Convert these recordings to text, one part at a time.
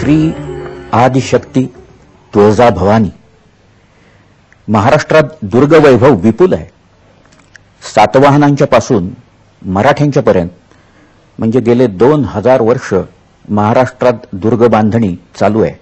श्री आदिशक्ती तुळजा भवानी. महाराष्ट्रात दुर्ग वैभव विपुल आहे. सातवाहनांच्या पासून मराठ्यांच्या पर्यंत म्हणजे गेले 2000 वर्ष महाराष्ट्रात दुर्ग बांधणी चालू आहे.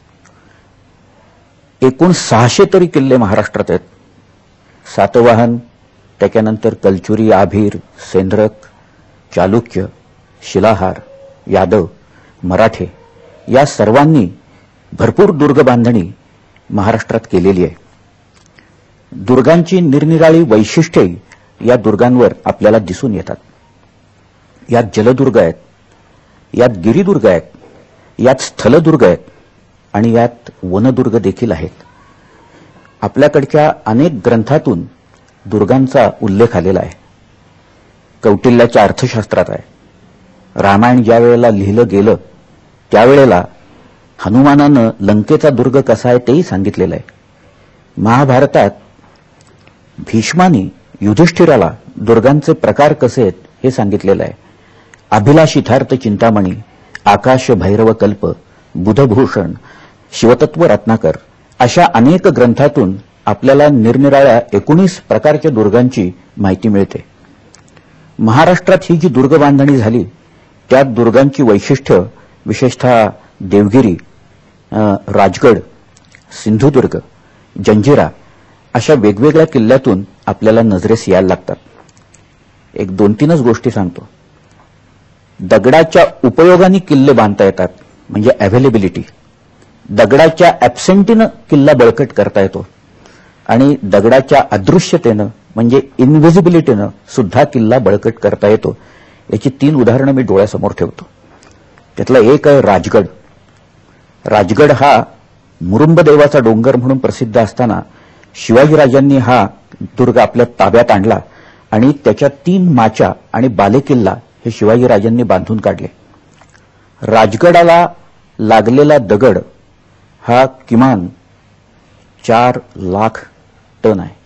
एकूण 600 तरी किल्ले महाराष्ट्रात आहेत. सातवाहन, त्याच्यानंतर कलचुरी, आभीर, सेंद्रक, चालुक्य, शिलाहार, यादव, मराठे या सर्वांनी भरपूर दुर्ग बांधणी महाराष्ट्रात केलेली आहे. दुर्गांची निरनिराळी वैशिष्ट्ये या दुर्गांवर आपल्याला दिसून येतात. यात जलदुर्ग आहेत, यात गिरिदुर्ग आहेत, यात स्थलदुर्ग आहेत आणि यात वनदुर्ग देखील आहेत. आपल्याकडच्या अनेक ग्रंथातून दुर्गांचा उल्लेख आलेला आहे. कौटिल्याच्या अर्थशास्त्रात आहे. रामायण ज्या वेळेला लिहिलं गेलं त्यावेळेला हनुमानानं लंकेचा दुर्ग कसा आहे तेही सांगितलेलं आहे. महाभारतात भीष्मानी युधिष्ठिराला दुर्गांचे प्रकार कसे आहेत हे सांगितलेलं आहे. अभिलाषितार्थ चिंतामणी, आकाश भैरव कल्प, बुधभूषण, शिवतत्व रत्नाकर अशा अनेक ग्रंथातून आपल्याला निरनिराळ्या 19 प्रकारच्या दुर्गांची माहिती मिळते. महाराष्ट्रात ही जी दुर्ग बांधणी झाली त्यात दुर्गांची वैशिष्ट्य विशेषतः देवगिरी, राजगड, सिंधुदुर्ग, जंजिरा अशा वेगवेगळ्या किल्ल्यातून आपल्याला नजरेस यायला लागतात. एक 2-3च गोष्टी सांगतो. दगडाच्या उपयोगाने किल्ले बांधता येतात म्हणजे अवेलेबिलिटी. दगडाच्या ॲब्सेंटीनं किल्ला बळकट करता येतो आणि दगडाच्या अदृश्यतेनं म्हणजे इनव्हिजिबिलिटीनं सुद्धा किल्ला बळकट करता येतो. याची 3 उदाहरणं मी डोळ्यासमोर ठेवतो. त्यातलं एक आहे राजगड. राजगड हा मुरुंब देवाचा डोंगर म्हणून प्रसिद्ध असताना शिवाजीराजांनी हा दुर्ग आपल्या ताब्यात आणला आणि त्याच्या 3 माच्या आणि बालेकिल्ला हे शिवाजीराजांनी बांधून काढले. राजगडाला लागलेला दगड हा किमान 4 लाख टन आहे.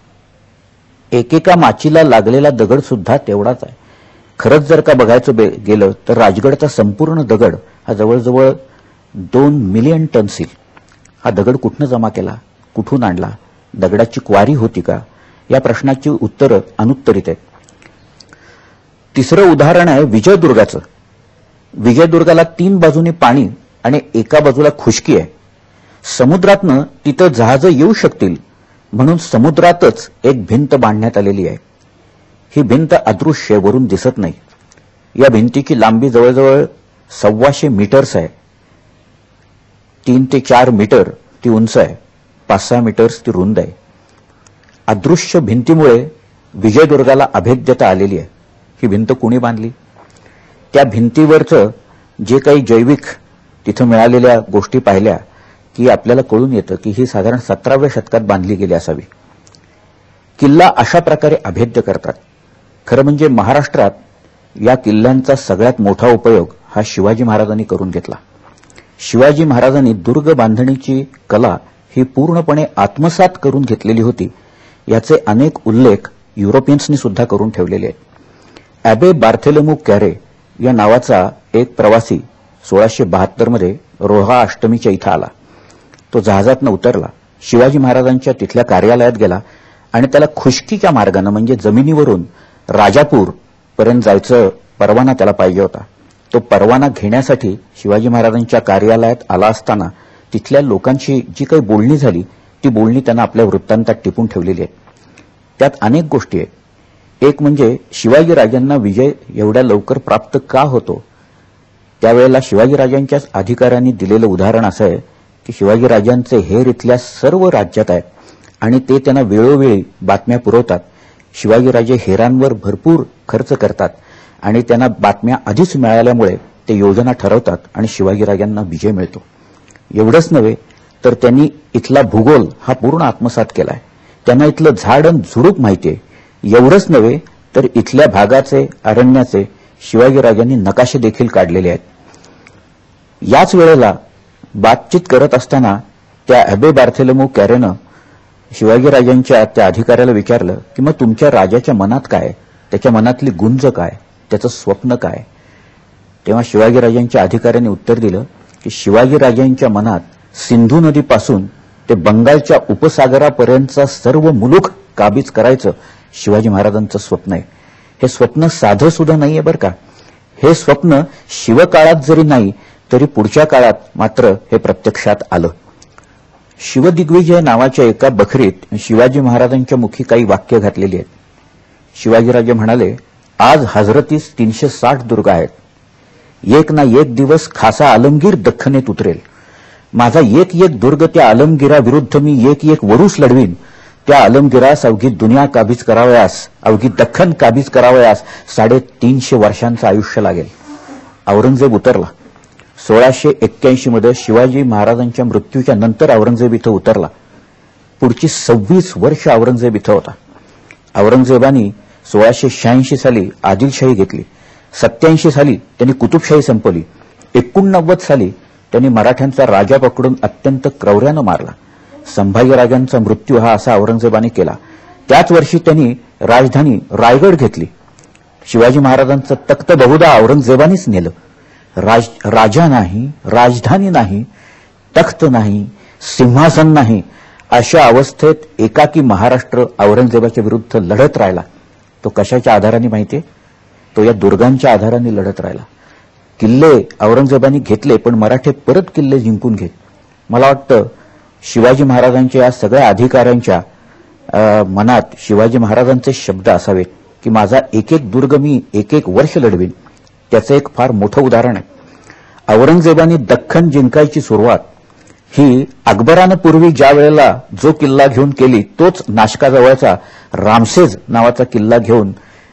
एकेका माचीला लागलेला दगड सुद्धा तेवढाच आहे. खरंच जर का बघायचं गेलं तर राजगडचा संपूर्ण दगड हा जवळजवळ 2 मिलियन टन सील. हा दगड कुठनं जमा केला, कुठून आणला, दगडाची क्वारी होती का, या प्रश्नाची उत्तरं अनुत्तरित आहेत. तिसरं उदाहरण आहे विजयदुर्गाचं. विजयदुर्गाला 3 बाजूने पाणी आणि एका बाजूला खुष्की आहे. समुद्रातनं तिथं जहाजं येऊ शकतील म्हणून समुद्रातच एक भिंत बांधण्यात आलेली आहे. ही भिंत अदृश्य वरून दिसत नाही. या भिंतीची लांबी जवळजवळ 125 मीटर्स आहे. 3 ते 4 मीटर ती उंच आहे, 5-6 मीटर्स ती रुंद आहे. अदृश्य भिंतीमुळे विजयदुर्गाला अभेद्यता आलेली आहे. ही भिंत कुणी बांधली? त्या भिंतीवरचं जे काही जैविक तिथं मिळालेल्या गोष्टी पाहिल्या की आपल्याला कळून येतं की ही साधारण 17व्या शतकात बांधली गेली असावी. किल्ला अशा प्रकारे अभेद्य करतात. खरं म्हणजे महाराष्ट्रात या किल्ल्यांचा सगळ्यात मोठा उपयोग हा शिवाजी महाराजांनी करून घेतला. शिवाजी महाराजांनी दुर्ग बांधणीची कला ही पूर्णपणे आत्मसात करून घेतलेली होती. याचे अनेक उल्लेख युरोपियन्सनी सुद्धा करून ठेवलेले आहेत. ॲबे बार्थेलोमू कॅरे या नावाचा एक प्रवासी 1672 मध्ये रोहा अष्टमीच्या इथं आला. तो जहाजातनं उतरला, शिवाजी महाराजांच्या तिथल्या कार्यालयात गेला आणि त्याला खुष्कीच्या मार्गानं म्हणजे जमिनीवरून राजापूर पर्यंत जायचं परवाना त्याला पाहिजे होता. तो परवाना घेण्यासाठी शिवाजी महाराजांच्या कार्यालयात आला असताना तिथल्या लोकांची जी काही बोलणी झाली ती बोलणी त्यांना आपल्या वृत्तांतात टिपून ठेवलेली आहे. त्यात अनेक गोष्टी आहेत. एक म्हणजे शिवाजीराजांना विजय एवढ्या लवकर प्राप्त का होतो. त्यावेळेला शिवाजीराजांच्याच अधिकाऱ्यांनी दिलेलं उदाहरण असं आहे की शिवाजीराजांचे हेर इथल्या सर्व राज्यात आहेत आणि ते त्यांना वेळोवेळी बातम्या पुरवतात. शिवाजीराजे हेरांवर भरपूर खर्च करतात आणि त्यांना बातम्या आधीच मिळाल्यामुळे ते योजना ठरवतात आणि शिवाजीराजांना विजय मिळतो. एवढंच नव्हे तर त्यांनी इथला भूगोल हा पूर्ण आत्मसात केलाय. त्यांना इथलं झाड आणि झुडूप माहिती आहे. एवढंच नव्हे तर इथल्या भागाचे, अरण्याचे शिवाजीराजांनी नकाशे देखील काढलेले आहेत. याच वेळेला बातचीत करत असताना त्या ॲबे बार्थेलोमू कॅरेनं शिवाजीराजांच्या त्या अधिकाऱ्याला विचारलं की मग तुमच्या राजाच्या मनात काय, त्याच्या मनातली गुंज काय, त्याचं स्वप्न काय. तेव्हा शिवाजीराजांच्या अधिकाऱ्यांनी उत्तर दिलं की शिवाजीराजांच्या मनात सिंधू नदीपासून ते बंगालच्या उपसागरापर्यंतचा सर्व मुलूख काबीज करायचं शिवाजी महाराजांचं स्वप्न आहे. हे स्वप्न साधं सुद्धा नाहीये बरं का. हे स्वप्न शिवकाळात जरी नाही तरी पुढच्या काळात मात्र हे प्रत्यक्षात आलं. शिवदिग्विजय नावाच्या एका बखरीत शिवाजी महाराजांच्या मुखी काही वाक्य घातलेली आहेत. शिवाजीराजे म्हणाले, आज हजरतीस 360 दुर्ग आहेत. एक ना एक दिवस खासा आलमगीर दख्खनेत उतरेल. माझा एक एक दुर्ग त्या आलमगिराविरुद्ध मी एक एक वरुस लढवीन. त्या आलमगिरास अवघी दुनिया काबीज करावयास, अवघी दख्खन काबीज करावयास 350 वर्षांचं आयुष्य लागेल. औरंगजेब उतरला. 1681 मध्ये शिवाजी महाराजांच्या मृत्यूच्या नंतर औरंगजेब इथं उतरला. पुढची 26 वर्ष औरंगजेब इथं होता. औरंगजेबानी 1686 साली आदिलशाही घेतली. 87 साली त्यांनी कुतुबशाही संपवली. 89 साली त्यांनी मराठ्यांचा राजा पकडून अत्यंत क्रौर्यानं मारला. संभाजीराजांचा मृत्यू हा असा औरंगजेबाने केला. त्याच वर्षी त्यांनी राजधानी रायगड घेतली. शिवाजी महाराजांचं तख्त बहुधा औरंगजेबानीच नेलं. राजा नाही, राजधानी नाही, तख्त नाही, सिंहासन नाही, अशा अवस्थेत एकाकी महाराष्ट्र औरंगजेबाच्या विरुद्ध लढत राहिला. तो कशाच्या आधाराने माहितीये? तो या दुर्गांच्या आधाराने लढत राहिला. किल्ले औरंगजेबाने घेतले, पण मराठे परत किल्ले जिंकून घेत. मला वाटतं शिवाजी महाराजांच्या या सगळ्या अधिकाऱ्यांच्या मनात शिवाजी महाराजांचे शब्द असावेत की माझा एक एक दुर्ग मी एक एक वर्ष लढवीन. त्याचं एक फार मोठं उदाहरण आहे. औरंगजेबाने दख्खन जिंकायची सुरुवात ही अकबरानं पूर्वी ज्या वेळेला जो किल्ला घेऊन केली तोच नाशकाजवळचा रामसेज नावाचा किल्ला घेऊन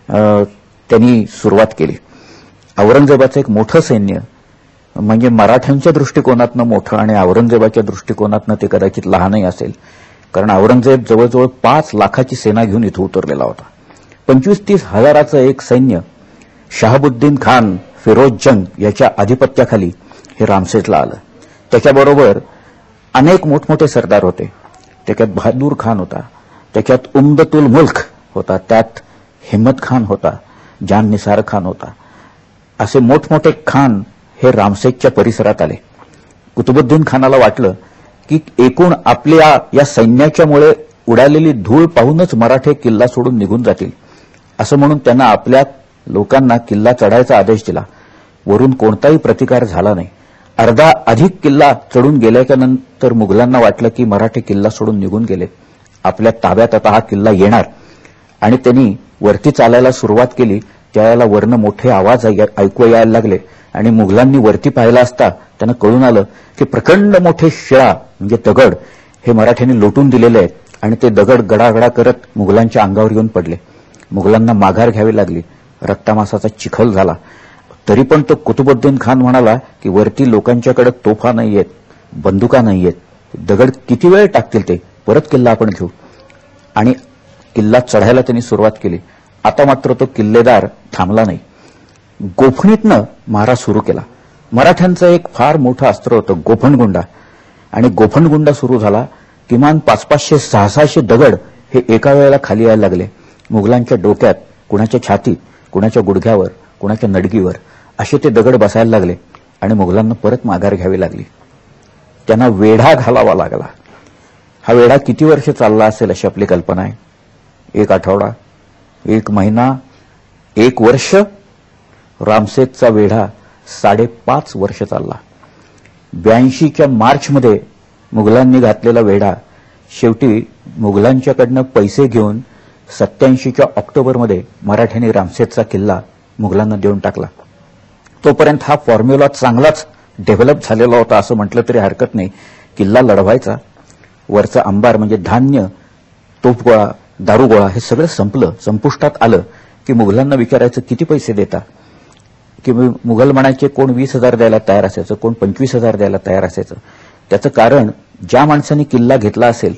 त्यांनी सुरुवात केली. औरंगजेबाचं एक मोठं सैन्य म्हणजे मराठ्यांच्या दृष्टिकोनातनं मोठं आणि औरंगजेबाच्या दृष्टिकोनातनं ते कदाचित लहानही असेल. कारण औरंगजेब जवळजवळ 5 लाखाची सेना घेऊन इथं उतरलेला होता. 25-30 हजाराचं एक सैन्य शहाबुद्दीन खान, फिरोज जंग याच्या आधिपत्याखाली हे रामसेजला आलं. त्याच्याबरोबर अनेक मोठमोठे सरदार होते. त्याच्यात बहादूर खान होता, त्याच्यात उमदतुल मुल्क होता, त्यात हिम्मत खान होता, जान निसार खान होता. असे मोठमोठे खान हे रामसेजच्या परिसरात आले. कुतुबुद्दीन खानाला वाटलं की एकूण आपल्या या सैन्याच्यामुळे उडालेली धूळ पाहूनच मराठे किल्ला सोडून निघून जातील, असं म्हणून त्यांना आपल्या लोकांना किल्ला चढायचा आदेश दिला. वरून कोणताही प्रतिकार झाला नाही. अर्धा अधिक किल्ला चढून गेल्याच्या नंतर मुघलांना वाटलं की मराठे किल्ला सोडून निघून गेले, आपल्या ताब्यात आता हा किल्ला येणार, आणि त्यांनी वरती चालायला सुरुवात केली. त्यावेळेला वरनं मोठे आवाज ऐकू यायला लागले आणि मुघलांनी वरती पाहिलं असता त्यांना कळून आलं की प्रचंड मोठे शिळा म्हणजे दगड हे मराठ्यांनी लोटून दिलेले आहेत आणि ते दगड गडागडा करत मुघलांच्या अंगावर येऊन पडले. मुघलांना माघार घ्यावी लागली. रक्तामासाचा चिखल झाला. तरी पण तो कुतुबुद्दीन खान म्हणाला की वरती लोकांच्याकडे तोफा नाहीयेत, बंदुका नाहीयेत, दगड किती वेळ टाकतील ते, परत किल्ला आपण घेऊ. आणि किल्ला चढायला त्यांनी सुरुवात केली. आता मात्र तो किल्लेदार थांबला नाही. गोफणीतनं मारा सुरू केला. मराठ्यांचं एक फार मोठं अस्त्र होतं गोफणगुंडा, आणि गोफणगुंडा सुरू झाला. किमान 500-600 दगड हे एका वेळेला खाली यायला लागले. मुघलांच्या डोक्यात, कुणाच्या छातीत, कुणाच्या गुडघ्यावर, कुणाच्या नडगीवर असे ते दगड बसायला लागले आणि मुघलांना परत माघार घ्यावी लागली. त्यांना वेढा घालावा लागला. हा वेढा किती वर्ष चालला असेल अशी आपली कल्पना आहे? 1 आठवडा, 1 महिना, 1 वर्ष? रामसेजचा वेढा 5.5 वर्ष चालला. 82च्या मार्चमध्ये मुघलांनी घातलेला वेढा शेवटी मुघलांच्याकडनं पैसे घेऊन 87च्या ऑक्टोबरमध्ये मराठ्यांनी रामसेजचा किल्ला मुघलांना देऊन टाकला. तोपर्यंत हा फॉर्म्युला चांगलाच डेव्हलप झालेला होता असं म्हटलं तरी हरकत नाही. किल्ला लढवायचा, वरचा अंबार म्हणजे धान्य, तोफगोळा, दारुगोळा हे सगळं संपलं, संपुष्टात आलं की मुघलांना विचारायचं किती पैसे देता, की मुघल म्हणायचे कोण 20,000 द्यायला तयार असायचं, कोण 25,000 द्यायला तयार असायचं. त्याचं कारण ज्या माणसाने किल्ला घेतला असेल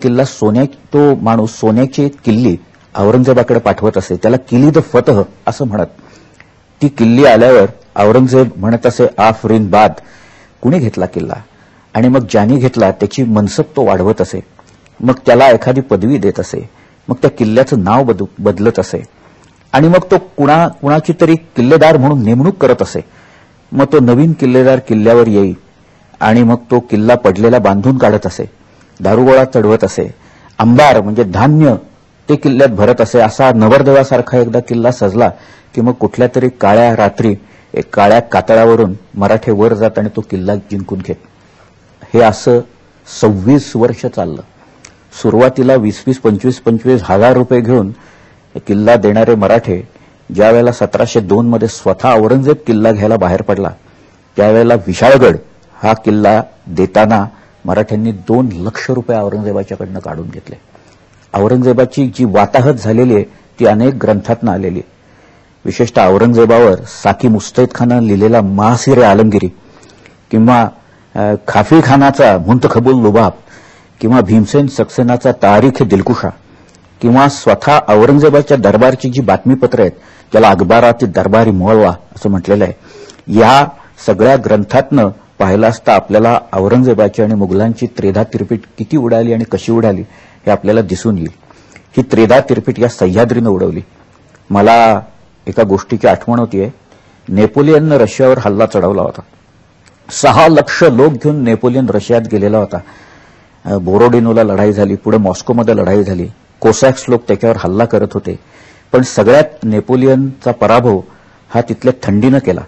तो माणूस सोन्याची किल्ली औरंगजेबाकडे पाठवत असे. त्याला किली द फतह असं म्हणत. ती किल्ली आल्यावर औरंगजेब म्हणत असे आफरीन बाद, कुणी घेतला किल्ला, आणि मग ज्याने घेतला त्याची मनसब तो वाढवत असे. मग त्याला एखादी पदवी देत असे. मग त्या किल्ल्याचं नाव बदलत असे आणि मग तो कुणाची तरी किल्लेदार म्हणून नेमणूक करत असे. मग तो नवीन किल्लेदार किल्ल्यावर येई, आणि मग तो किल्ला पडलेला बांधून काढत असे, दारुगोळा चढवत असे, अंबार म्हणजे धान्य ते किल्ल्यात भरत असे. असा नवरदेवासारखा एकदा किल्ला सजला की मग कुठल्या तरी काळ्या रात्री एक काळ्या कातळावरून मराठे वर जात आणि तो किल्ला जिंकून घेत. हे असं 26 वर्ष चाललं. सुरुवातीला 20-20, 25-25 हजार रुपये घेऊन किल्ला देणारे मराठे ज्या वेळेला 1702 मध्ये स्वतः औरंगजेब किल्ला घ्यायला बाहेर पडला, त्यावेळेला विशाळगड हा किल्ला देताना मराठ्यांनी 2 लाख रुपये औरंगजेबाच्याकडनं काढून घेतले. औरंगजेबाची जी वाताहत झालेली आहे ती अनेक ग्रंथातनं आलेली आहे. विशेषतः औरंगजेबावर साकी मुस्तैद खानानं लिहिलेला महासिर आलमगिरी किंवा खाफी खानाचा मुंतखबुल लुबाब किंवा भीमसेन सक्सेनाचा तारीख दिलकुशा किंवा स्वतः औरंगजेबाच्या दरबारची जी बातमीपत्र आहेत ज्याला अखबाराती दरबारी मोळवा असं म्हटलेलं आहे, या सगळ्या ग्रंथातनं पाहिलं असता आपल्याला औरंगजेबाची आणि मुघलांची त्रेधा तिरपीट किती उडाली आणि कशी उडाली हे आपल्याला दिसून येईल. ही त्रेधा तिरपीट या सह्याद्रीनं उडवली. मला एका गोष्टीची आठवण होतीये. नेपोलियननं रशियावर हल्ला चढवला होता. 6 लाख लोक घेऊन नेपोलियन रशियात गेलेला होता. बोरोडिनोला लढाई झाली, पुढे मॉस्कोमध्ये लढाई झाली. कोसॅक्स लोक त्याच्यावर हल्ला करत होते. पण सगळ्यात नेपोलियनचा पराभव हा तिथल्या थंडीनं केला.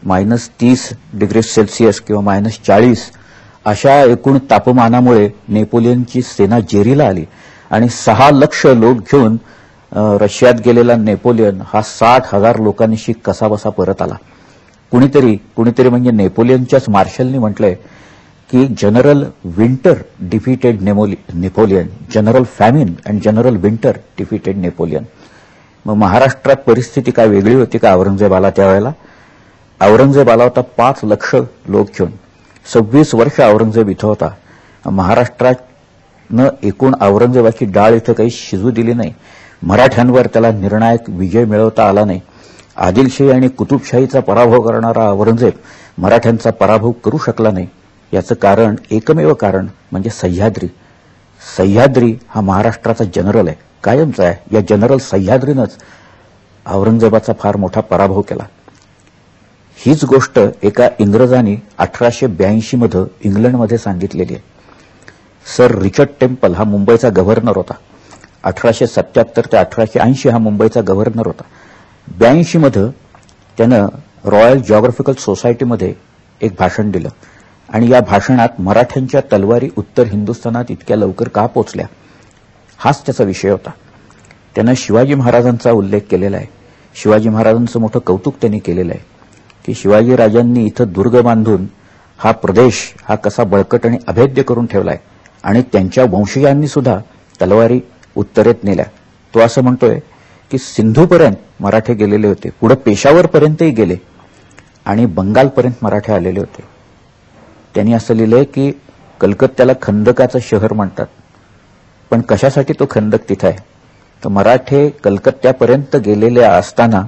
-30°C किंवा -40 अशा एकूण तापमानामुळे नेपोलियनची सेना जेरीला आली आणि 6 लाख लोक घेऊन रशियात गेलेला नेपोलियन हा 60,000 लोकांशी कसाबसा परत आला. कुणीतरी म्हणजे नेपोलियनच्याच मार्शलनी म्हटलंय की general winter defeated Napoleon, general famine and general winter defeated Napoleon. मग महाराष्ट्रात परिस्थिती काय वेगळी होती का औरंगजेब आला त्यावेळेला? औरंगजेब आला होता 5 लाख लोक घेऊन. 26 वर्ष औरंगजेब इथं होता. महाराष्ट्रानं एकूण औरंगजेबाची डाळ इथं काही शिजू दिली नाही. मराठ्यांवर त्याला निर्णायक विजय मिळवता आला नाही. आदिलशाही आणि कुतुबशाहीचा पराभव करणारा औरंगजेब मराठ्यांचा पराभव करू शकला नाही. याचं कारण, एकमेव कारण म्हणजे सह्याद्री. सह्याद्री हा महाराष्ट्राचा जनरल आहे, कायमचा आहे. या जनरल सह्याद्रीनंच औरंगजेबाचा फार मोठा पराभव केला. हीच गोष्ट एका इंग्रजांनी 1882 मध्ये इंग्लंडमध्ये सांगितलेली आहे. सर रिचर्ड टेम्पल हा मुंबईचा गव्हर्नर होता. 1877 ते 1880 हा मुंबईचा गव्हर्नर होता. 82 मध्ये त्यानं रॉयल जिओग्राफिकल सोसायटीमध्ये एक भाषण दिलं आणि या भाषणात मराठ्यांच्या तलवारी उत्तर हिंदुस्थानात इतक्या लवकर का पोचल्या हाच त्याचा विषय होता. त्यानं शिवाजी महाराजांचा उल्लेख केलेला आहे. शिवाजी महाराजांचं मोठं कौतुक त्यांनी केलेलं आहे की शिवाजी राजांनी इथं दुर्ग बांधून हा प्रदेश हा कसा बळकट आणि अभेद्य करून ठेवलाय आणि त्यांच्या वंशजांनी सुद्धा तलवारी उत्तरेत नेल्या. तो असं म्हणतोय की सिंधूपर्यंत मराठे गेलेले होते, पुढे पेशावरपर्यंतही गेले आणि बंगालपर्यंत मराठे आलेले होते. त्यांनी असं लिहिलंय की कलकत्त्याला खंदकाचं शहर म्हणतात, पण कशासाठी तो खंदक तिथं आहे? तर मराठे कलकत्त्यापर्यंत गेलेले असताना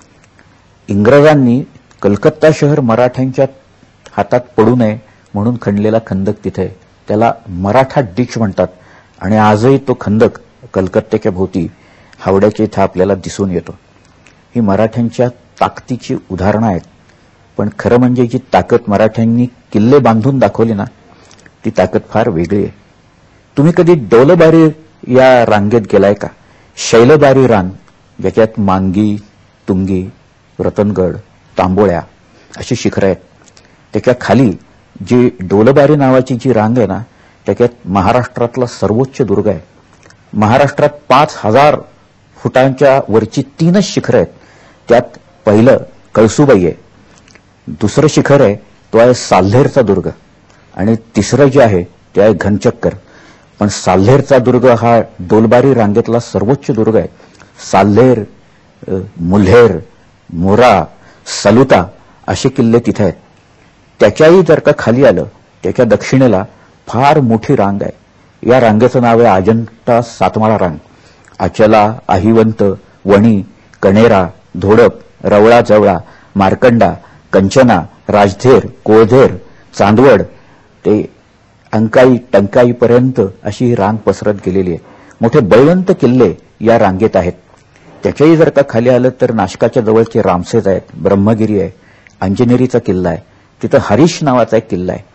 इंग्रजांनी कलकत्ता शहर मराठ्यांच्या हातात पडू नये म्हणून खणलेला खंदक तिथे आहे. त्याला मराठा डिच म्हणतात आणि आजही तो खंदक कलकत्त्याच्या भोवती हावड्याच्या इथं आपल्याला दिसून येतो. ही मराठ्यांच्या ताकदीची उदाहरणं आहेत. पण खरं म्हणजे जी ताकद मराठ्यांनी किल्ले बांधून दाखवली ना, ती ताकद फार वेगळी आहे. तुम्ही कधी डोलबारी या रांगेत गेलाय का? शैलबारी रांग, ज्याच्यात मांगी, तुंगी, रतनगड, तांबोळ्या अशी शिखरं आहेत. त्याच्या खाली जी डोलबारी नावाची जी रांग आहे ना, त्याच्यात महाराष्ट्रातला सर्वोच्च दुर्ग आहे. महाराष्ट्रात 5000 फुटांच्या वरची 3च शिखरं आहेत. त्यात पहिलं कळसुबाई आहे, दुसरं शिखर आहे तो आहे साल्हेरचा दुर्ग आणि तिसरं जे आहे ते आहे घनचक्कर. पण साल्हेरचा दुर्ग हा डोलबारी रांगेतला सर्वोच्च दुर्ग आहे. साल्हेर, मुल्हेर, मोरा, सलुता असे किल्ले तिथे आहेत. त्याच्याही जर का खाली आलं, त्याच्या दक्षिणेला फार मोठी रांग आहे. या रांगेचं नाव आहे अजंठा सातमाळा रांग. अचला, अहिवंत, वणी, कणेरा, धोडप, रवळा जवळा, मार्कंडा, कंचना, राजधेर, कोळधेर, चांदवड ते अंकाई टंकाईपर्यंत अशी ही रांग पसरत गेलेली आहे. मोठे बळवंत किल्ले या रांगेत आहेत. त्याच्याही जर का खाली आलं तर नाशकाच्या जवळचे रामसेज आहेत, ब्रह्मगिरी आहे, अंजनेरीचा किल्ला आहे, तिथं हरीश नावाचा एक किल्ला आहे.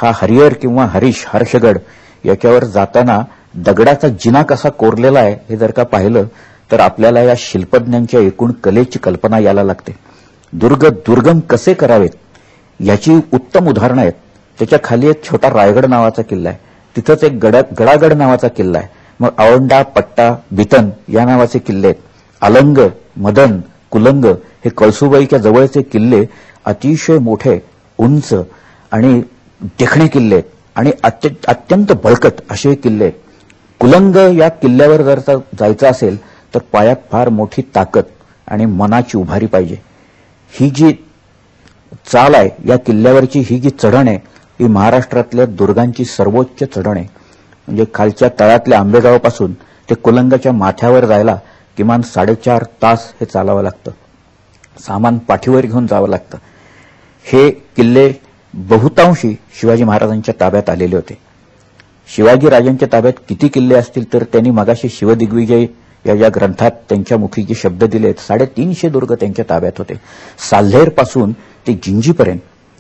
हा हरिहर किंवा हर्षगड याच्यावर जाताना दगडाचा जिना कसा कोरलेला आहे हे जर का पाहिलं तर आपल्याला या शिल्पज्ञांच्या एकूण कलेची कल्पना यायला लागते. दुर्गम कसे करावेत याची उत्तम उदाहरणं आहेत. त्याच्या खाली एक छोटा रायगड नावाचा किल्ला आहे, तिथंच एक गडागड नावाचा किल्ला आहे. मग औंढा, पट्टा, बितन या नावाचे किल्ले आहेत. अलंग, मदन, कुलंग हे कळसुबाईच्या जवळचे किल्ले अतिशय मोठे, उंच आणि देखणे किल्ले आहेत आणि अत्यंत बळकट असे किल्ले आहेत. कुलंग या किल्ल्यावर जर जायचं असेल तर पायात फार मोठी ताकद आणि मनाची उभारी पाहिजे. ही जी चाल आहे, या किल्ल्यावरची ही जी चढण आहे, ही महाराष्ट्रातल्या दुर्गांची सर्वोच्च चढण आहे. म्हणजे खालच्या तळातल्या आंबेगावपासून ते कुलंगाच्या माथ्यावर जायला किमान 4.5 तास हे चालावं लागतं. सामान पाठीवर घेऊन जावं लागतं. हे किल्ले बहुतांशी शिवाजी महाराजांच्या ताब्यात आलेले होते. शिवाजी राजांच्या ताब्यात किती किल्ले असतील तर त्यांनी मगाशी शिवदिग्विजय या ग्रंथात त्यांच्या मुखी जे शब्द दिलेत, 350 दुर्ग त्यांच्या ताब्यात होते. साल्हेर पासून ते जिंजीपर्यंत.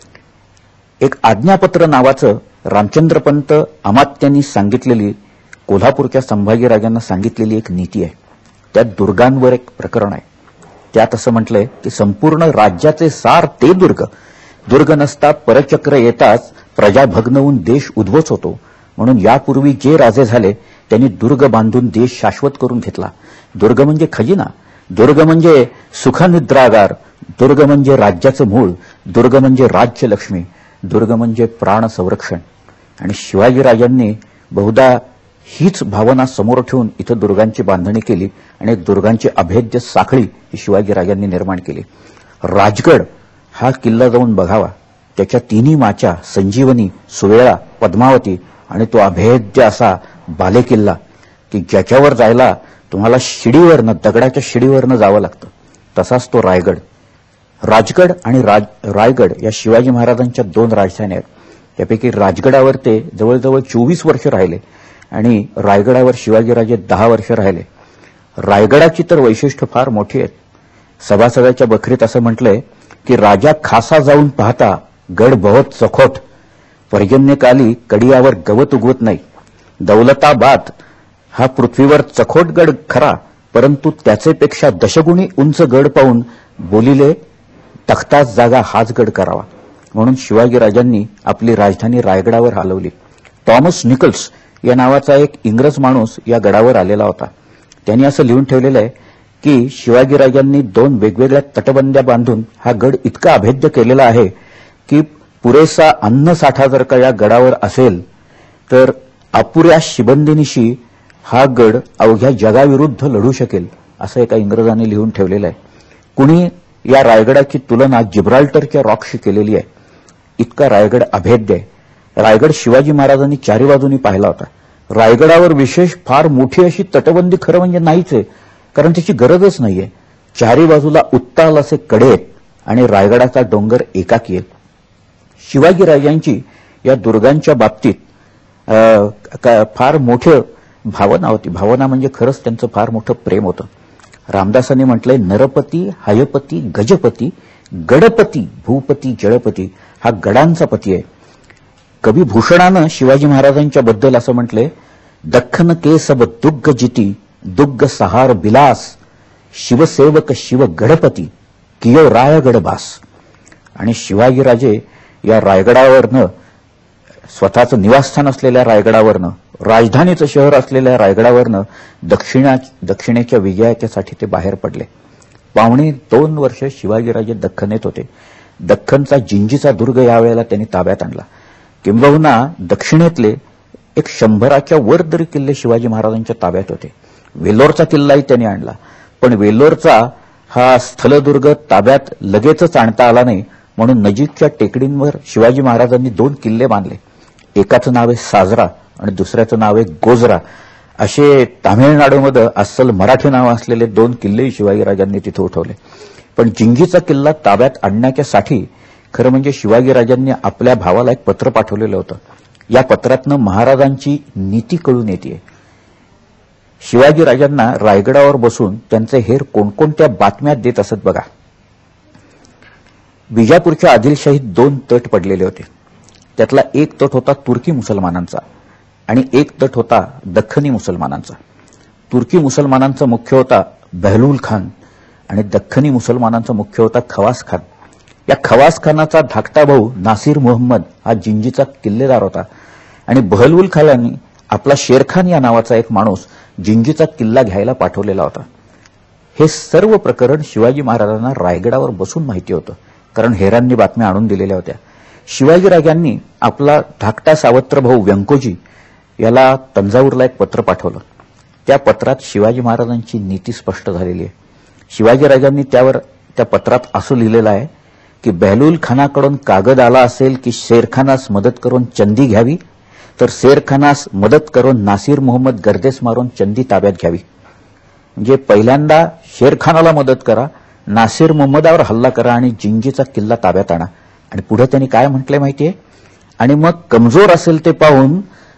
एक आज्ञापत्र नावाचं रामचंद्रपंत अमात्यांनी सांगितलेली, कोल्हापूरच्या संभाजीराजांना सांगितलेली एक नीती आहे. त्यात दुर्गांवर एक प्रकरण आहे. त्यात असं म्हटलंय की संपूर्ण राज्याचे सार ते दुर्ग नसता परचक्र येताच प्रजा भग्न होऊन देश उद्ध्वस्त होतो. म्हणून यापूर्वी जे राजे झाले त्यांनी दुर्ग बांधून देश शाश्वत करून घेतला. दुर्ग म्हणजे खजिना, दुर्ग म्हणजे सुखनिद्रागार, दुर्ग म्हणजे राज्याचं मूळ, दुर्ग म्हणजे राज्यलक्ष्मी, दुर्ग म्हणजे प्राण संरक्षण. आणि शिवाजीराजांनी बहुधा हीच भावना समोर ठेवून इथं दुर्गांची बांधणी केली आणि दुर्गांची अभेद्य साखळी ही शिवाजीराजांनी निर्माण केली. राजगड हा किल्ला जाऊन बघावा. त्याच्या तिन्ही माच्या संजीवनी, सुवेळा, पद्मावती आणि तो अभेद्य असा बालेकिल्ला की ज्याच्यावर जायला तुम्हाला शिडीवरनं, दगडाच्या शिडीवरनं जावं लागतं. तसाच तो रायगड. राजगड आणि रायगड या शिवाजी महाराजांच्या 2 राजधान्या आहेत. त्यापैकी राजगडावर ते जवळजवळ 24 वर्ष राहिले आणि रायगडावर शिवाजीराजे 10 वर्ष राहिले. रायगडाची तर वैशिष्ट्य फार मोठी आहेत. सभासदाच्या बखरीत असं म्हटलंय की राजा खासा जाऊन पाहता गड बहुत चखोट, पर्जन्यकाली कडियावर गवत उगवत नाही. दौलताबाद हा पृथ्वीवर चखोट गड खरा, परंतु त्याचेपेक्षा दशगुणी उंच गड पाहून बोलिले तख्ताच जागा हाच गड करावा. म्हणून शिवाजीराजांनी आपली राजधानी रायगडावर हलवली. टॉमस निकल्स या नावाचा एक इंग्रज माणूस या गडावर आलेला होता. त्यांनी असं लिहून ठेवलेलं आहे की शिवाजीराजांनी 2 वेगवेगळ्या तटबंद्या बांधून हा गड इतका अभेद्य केलेला आहे की पुरेसा अन्नसाठा जर का या गडावर असेल तर अपुऱ्या शिबंदिनीशी हा गड अवघ्या जगाविरुद्ध लढू शकेल, असं एका इंग्रजांनी लिहून ठेवलेलं आहे. कुणी या रायगडाची तुलना जिब्राल्टरच्या रॉकशी केलेली आहे. इतका रायगड अभेद्य आहे. रायगड शिवाजी महाराजांनी 4 बाजूंनी पाहिला होता. रायगडावर विशेष फार मोठी अशी तटबंदी खरं म्हणजे नाहीच आहे, कारण त्याची गरजच नाहीये. 4 बाजूला उत्ताल असे कडे आहेत आणि रायगडाचा डोंगर एकाकी आहे. शिवाजीराजांची या दुर्गांच्या बाबतीत फार मोठं भावना होती. भावना म्हणजे खरंच त्यांचं फार मोठं प्रेम होतं. रामदासांनी म्हटलंय, नरपती, हयपती, गजपती, गडपती, भूपती, जळपती हा गडांचा पती आहे. कवी भूषणानं शिवाजी महाराजांच्या बद्दल असं म्हटलंय, दख्खन के सब दुग्ग जिती, दुग्ग सहार बिलास, शिवसेवक शिव गडपती, कियो रायगड बास. आणि शिवाजीराजे या रायगडावरनं, स्वतःचं निवासस्थान असलेल्या रायगडावरनं, राजधानीचं शहर असलेल्या रायगडावरनं दक्षिणेच्या विजयाच्यासाठी ते बाहेर पडले. 2.25 वर्ष शिवाजीराजे दख्खनेत होते. दख्खनचा जिंजीचा दुर्ग यावेळेला त्यांनी ताब्यात आणला. किंबहुना दक्षिणेतले एक 100च्या वर तरी किल्ले शिवाजी महाराजांच्या ताब्यात होते. वेल्लोरचा किल्लाही त्यांनी आणला, पण वेल्लोरचा हा स्थलदुर्ग ताब्यात लगेचच आणता आला नाही. म्हणून नजीकच्या टेकडींवर शिवाजी महाराजांनी 2 किल्ले बांधले. एकाचं नाव आहे साजरा आणि दुसऱ्याचं नाव आहे गोजरा. असे तामिळनाडूमध्ये अस्सल मराठी नाव असलेले 2 किल्लेही शिवाजीराजांनी तिथे उठवले. पण जिंजीचा किल्ला ताब्यात आणण्याच्यासाठी खरं म्हणजे शिवाजीराजांनी आपल्या भावाला एक पत्र पाठवलेलं होतं. या पत्रातनं महाराजांची नीती कळून येते. शिवाजीराजांना रायगडावर बसून त्यांचे हेर कोणकोणत्या बातम्या देत असत बघा. बिजापूरच्या आदिलशाहीत 2 तट पडलेले होते. त्यातला एक तट होता तुर्की मुसलमानांचा आणि एक तट होता दख्खनी मुसलमानांचा. तुर्की मुसलमानांचा मुख्य होता बहलूल खान आणि दख्खनी मुसलमानांचा मुख्य होता खवास खान. या खवास खानाचा धाकटा भाऊ नासिर मुहम्मद हा जिंजीचा किल्लेदार होता आणि बहलूल खानांनी आपला शेरखान या नावाचा एक माणूस जिंजीचा किल्ला घ्यायला पाठवलेला होता. हे सर्व प्रकरण शिवाजी महाराजांना रायगडावर बसून माहिती होतं, कारण हेरांनी बातम्या आणून दिलेल्या होत्या. शिवाजीराजांनी आपला धाकटा सावत्र भाऊ व्यंकोजी याला तंजावरला एक पत्र पाठवलं. त्या पत्रात शिवाजी महाराजांची नीती स्पष्ट झालेली आहे. शिवाजीराजांनी त्या पत्रात असं लिहिलेलं आहे की बहलूल खानाकडून कागद आला असेल की शेरखानास मदत करून चंदी घ्यावी, तर शेरखानास मदत करून नासिर मुहम्मद गर्देस मारून चंदी ताब्यात घ्यावी. म्हणजे पहिल्यांदा शेरखानाला मदत करा, नासिर मुहम्मदावर हल्ला करा आणि जिंजीचा किल्ला ताब्यात आणा. आणि पुढे त्यांनी काय म्हटलंय माहितीये, आणि मग कमजोर असेल ते पाहून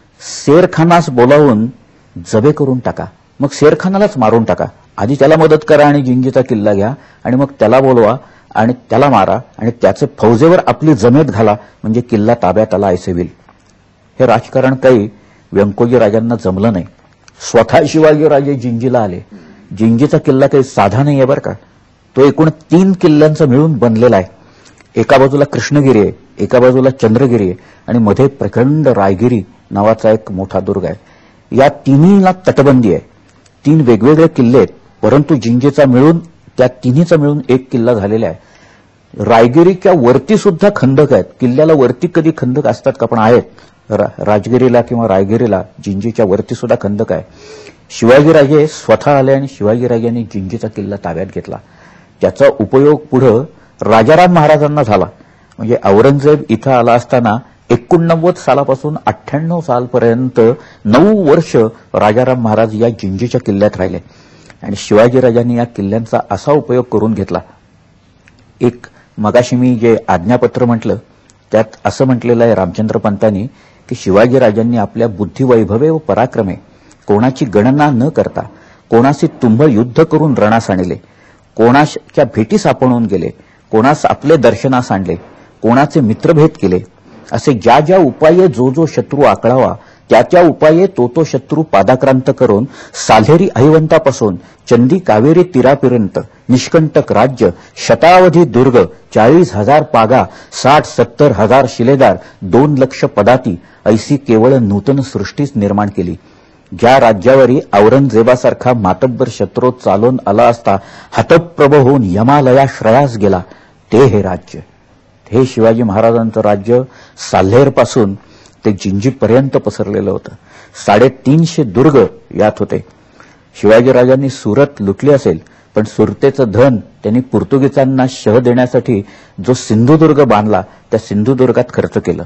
शेरखानास बोलावून जबे करून टाका, मग शेरखानालाच मारून टाका. आधी त्याला मदत करा आणि जिंजीचा किल्ला घ्या आणि मग त्याला बोलवा आणि त्याला मारा आणि त्याचे फौजेवर आपली जमेत घाला, म्हणजे किल्ला ताब्यात आला असे होईल. हे राजकारण काही व्यंकोजी राजांना जमलं नाही. स्वतः शिवाजीराजे जिंजीला आले. जिंजीचा किल्ला काही साधा नाही आहे बरं का. तो एकूण 3 किल्ल्यांचा मिळून बनलेला आहे. एका बाजूला कृष्णगिरी आहे, एका बाजूला चंद्रगिरी आहे आणि मध्ये प्रचंड रायगिरी नावाचा एक मोठा दुर्ग आहे. या तिन्हीला तटबंदी आहे. 3 वेगवेगळे किल्ले आहेत, परंतु जिंजीचा मिळून त्या तिन्हीचा मिळून एक किल्ला झालेला आहे. रायगिरीच्या वरती सुद्धा खंदक आहेत. किल्ल्याला वरती कधी खंदक असतात का? पण आहेत. राजगिरीला किंवा रायगिरीला जिंजीच्या वरती सुद्धा खंदक आहे. शिवाजीराजे स्वतः आले आणि शिवाजीराजांनी जिंजीचा किल्ला ताब्यात घेतला. त्याचा उपयोग पुढे राजाराम महाराजांना झाला. म्हणजे औरंगजेब इथं आला असताना 89 सालापासून 98 सालपर्यंत 9 वर्ष राजाराम महाराज या जिंजीच्या किल्ल्यात राहिले आणि शिवाजीराजांनी या किल्ल्यांचा असा उपयोग करून घेतला. एक मगाशी मी जे आज्ञापत्र म्हटलं त्यात असं म्हटलेलं आहे रामचंद्र पंतांनी की शिवाजीराजांनी आपल्या बुद्धिवैभवे व पराक्रमे कोणाची गणना न करता कोणाशी तुंबळ युद्ध करून रणास आणले, कोणाच्या भेटीस आपणून गेले, कोणास आपले दर्शनास आणले, कोणाचे मित्रभेद केले, असे ज्या ज्या उपाये जो जो शत्रू आकळावा त्या त्या उपाये तो तो शत्रू पादाक्रांत करून साल्हेरी अहिवंतापासून चंदी कावेरी तीरापर्यंत निष्कंटक राज्य, शतावधी दुर्ग, 40,000 पागा, 60-70 हजार शिलेदार, 2 लक्ष पदाती ऐसी केवळ नूतन सृष्टीच निर्माण केली. ज्या राज्यावरी औरंगजेबासारखा मातब्बर शत्रू चालून आला असता हतप्रभ होऊन यमालयाश्रयास गेला, ते हे राज्य. हे शिवाजी महाराजांचं राज्य साल्हेरपासून ते जिंजीपर्यंत पसरलेलं होतं. 350 दुर्ग यात होते. शिवाजीराजांनी सुरत लुटली असेल, पण सुरतेचं धन त्यांनी पोर्तुगीजांना शह देण्यासाठी जो सिंधुदुर्ग बांधला त्या सिंधुदुर्गात खर्च केलं.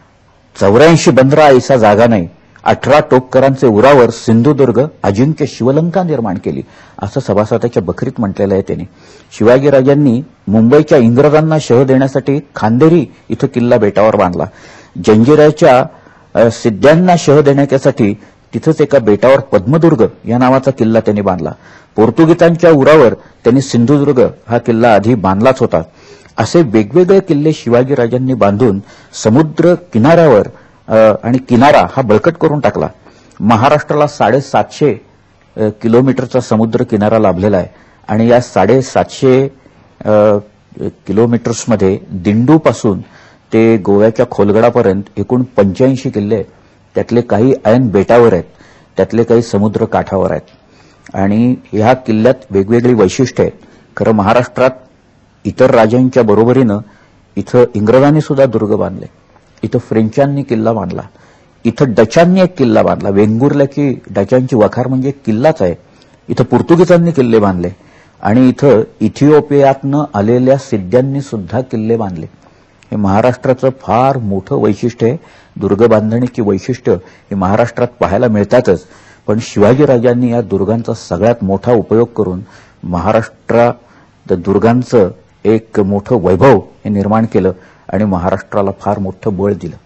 84 बंदरा ऐसा जागा नाही, 18 टोपकरांचे उरावर सिंधुदुर्ग अजिंक्य शिवलंका निर्माण केली, असं सभासदाच्या बखरीत म्हटलेलं आहे त्यांनी. शिवाजीराजांनी मुंबईच्या इंग्रजांना शह देण्यासाठी खांदेरी इथं किल्ला बेटावर बांधला. जंजिऱ्याच्या सिद्ध्यांना शह देण्यासाठी तिथंच एका बेटावर पद्मदुर्ग या नावाचा किल्ला त्यांनी बांधला. पोर्तुगीजांच्या उरावर त्यांनी सिंधुदुर्ग हा किल्ला आधी बांधलाच होता. असे वेगवेगळे किल्ले शिवाजीराजांनी बांधून समुद्र किनाऱ्यावर आणि किनारा हा बळकट करून टाकला. महाराष्ट्राला 750 किलोमीटरचा समुद्र किनारा लाभलेला आहे आणि या 750 किलोमीटर्समध्ये दिंडूपासून ते गोव्याच्या खोलगडापर्यंत एकूण 85 किल्ले आहेत. त्यातले काही ऐन बेटावर आहेत, त्यातले काही समुद्र काठावर आहेत आणि ह्या किल्ल्यात वेगवेगळी वैशिष्ट्ये आहेत. खरं महाराष्ट्रात इतर राजांच्या बरोबरीनं इथं इंग्रजांनी सुद्धा दुर्ग बांधले, इथं फ्रेंचांनी किल्ला बांधला, इथं डचांनी एक किल्ला बांधला. वेंगुर्ला की डचांची वखार म्हणजे किल्लाच आहे. इथं पोर्तुगीजांनी किल्ले बांधले आणि इथं इथिओपियातनं आलेल्या सिद्ध्यांनी सुद्धा किल्ले बांधले. हे महाराष्ट्राचं फार मोठं वैशिष्ट्य आहे. दुर्ग बांधणीची वैशिष्ट्य हे महाराष्ट्रात पाहायला मिळतातच, पण शिवाजीराजांनी या दुर्गांचा सगळ्यात मोठा उपयोग करून महाराष्ट्रात दुर्गांचं एक मोठं वैभव हे निर्माण केलं आणि महाराष्ट्राला फार मोठं बळ दिलं.